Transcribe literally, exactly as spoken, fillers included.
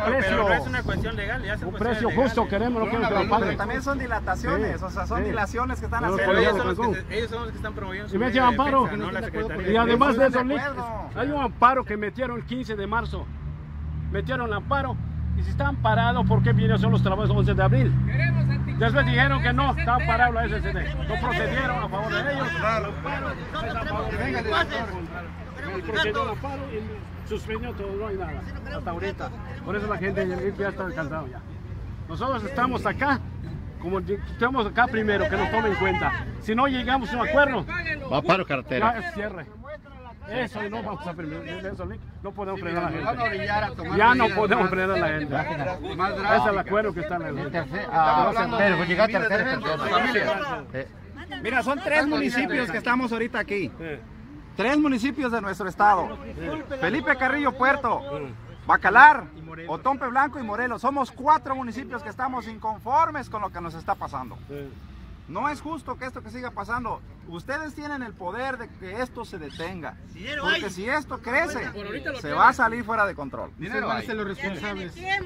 precio. Pero no es una cuestión legal, ya Un precio justo queremos, no queremos que lo paguen. También son dilataciones, Sí, o sea, son sí. dilaciones que están No, haciendo. Pero ellos son, los que, ellos son los que están promoviendo su Y me ley echan de amparo. defensa, no la Secretaría. Y además de eso, de Nick, acuerdo. hay un amparo que metieron el quince de marzo. Metieron el amparo. Y si están parados, ¿por qué vienen solo los trabajos once de abril? Después dijeron que no, estaban parados la S C D. No procedieron a favor de ellos. Y procedió el amparo y suspendió todo, no hay nada. Hasta ahorita. Por eso la gente ya está cansada ya. Nosotros estamos acá, como estamos acá primero, que nos tomen en cuenta. Si no llegamos a un acuerdo, Va a paro carretera. ya es cierre. Eso y no vamos a permitir eso, no podemos frenar a la gente. Ya no podemos frenar a la gente. Ese es el acuerdo que está en el Pero llega tercera persona. Mira, son tres municipios que estamos ahorita aquí. Tres municipios de nuestro estado. Felipe Carrillo Puerto, Bacalar, Otompe Blanco y Morelos. Somos cuatro municipios que estamos inconformes con lo que nos está pasando. No es justo que esto que siga pasando. Ustedes tienen el poder de que esto se detenga. Porque si esto crece, se va a salir fuera de control. Dinero, van a ser los responsables.